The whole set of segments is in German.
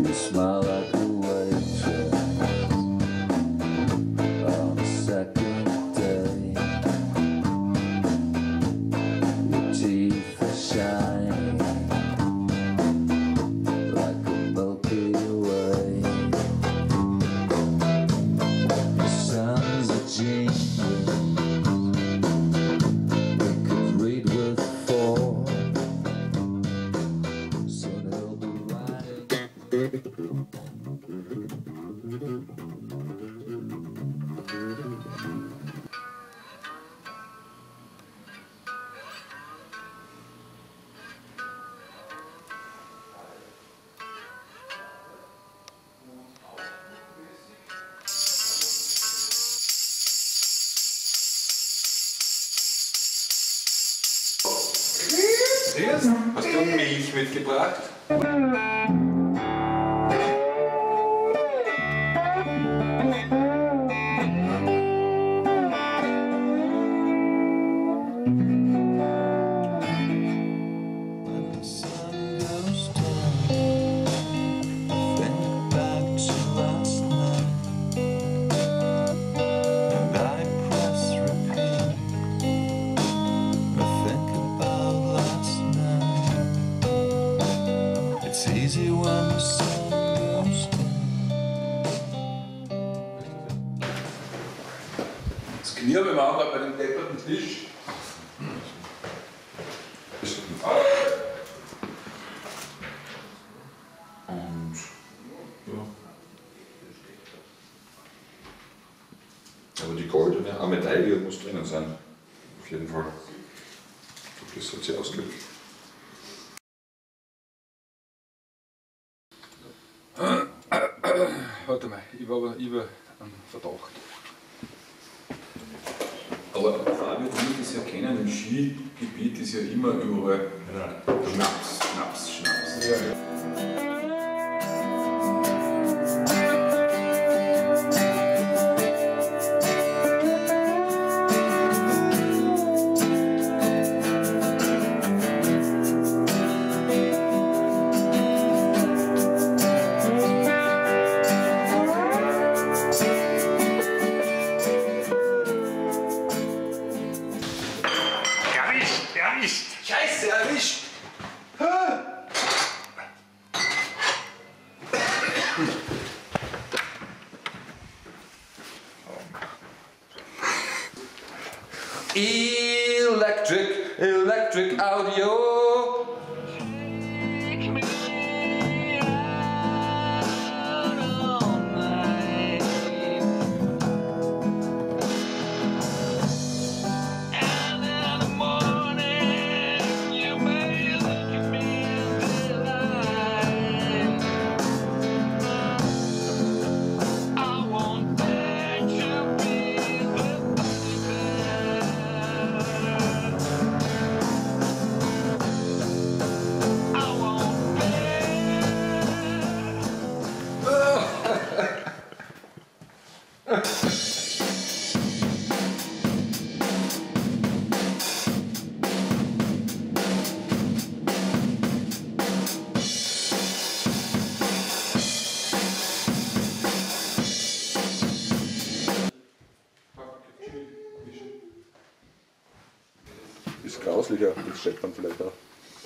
You smile like a waitress on a second day. Your teeth are shining like a Milky Way. The sun's a genius. We could read with four. Soon he'll be writing. Siehst? Hast du Milch mitgebracht? Das Knirbe machen wir bei dem depperten Tisch. Und ja. Aber die goldene Medaille muss drinnen sein. Auf jeden Fall. Das hat sie ausgelöst. Warte mal, ich war einen Verdacht. Aber Fabio, wie wir das ja kennen, im Skigebiet ist ja immer überall Schnaps. Ja. Erwischt! Scheiße, erwischt! Electric Audio. Ist grauslicher, das steckt man vielleicht auch.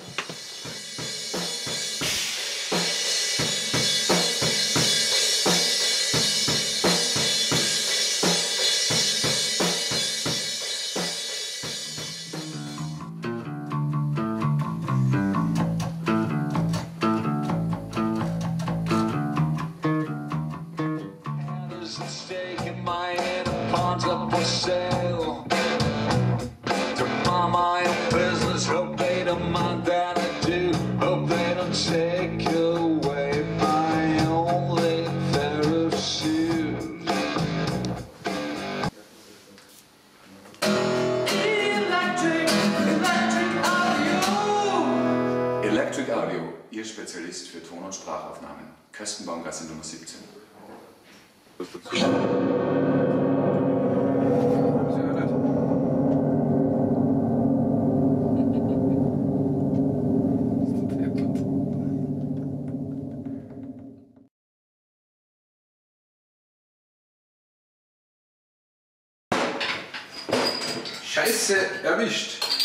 Electric Audio, Ihr Spezialist für Ton- und Sprachaufnahmen. Köstenbaumgasse Nummer 17. Scheiße, erwischt.